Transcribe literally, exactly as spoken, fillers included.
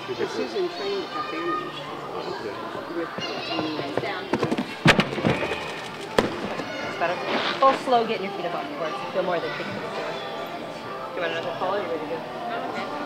But Susan trained her family Okay. with Hands down. That's better. Go slow getting your feet up on the board so you feel more of the kick to the floor. Do you want another call or are you ready to go? Okay.